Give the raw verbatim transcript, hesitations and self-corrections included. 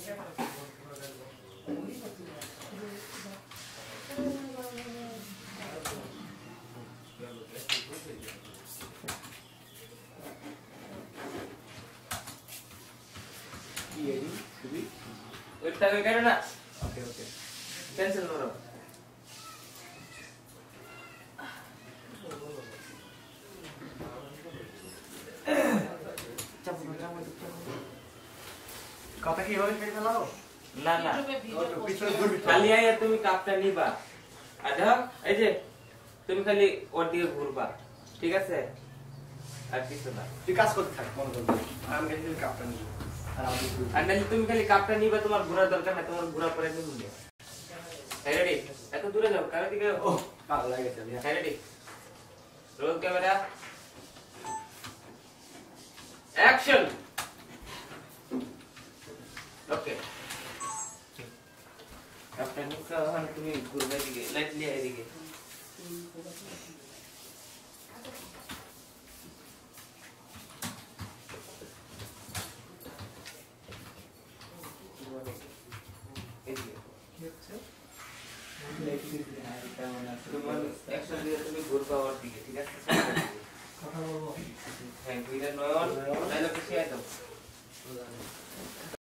ওইটা কেন না ওকে ওকে ক্যান্সেল করো চাপ চাপ চাপ কথা কি হবে কেটে ফেলাও না না পিছনে ঘুরবি খালি আয়া তুমি কাপটা নিবা আচ্ছা এই যে তুমি খালি ওর দিকে ঘুরবা ঠিক আছে আর কিছু না তুই কাজ করতে থাক মন করবি আমি গেছি কাপটা নিব আর আমি আর নাহলে তুমি খালি কাপটা নিবা তোমার ঘোরার দরকার না তোমার ঘোরা পরে নিব রেডি এত দূরে যাও কার দিকে ও পাগল লাগে গেছে আমি ready roll camera action okay কাপটা নিকা হন তুমি ঘুরবে দিকে লাইট নিয়ে এদিকে তুমি ঘুরবা ওর দিকে ঠিক আছে কথা বলবো হ্যাঁ দুইটা নয়ন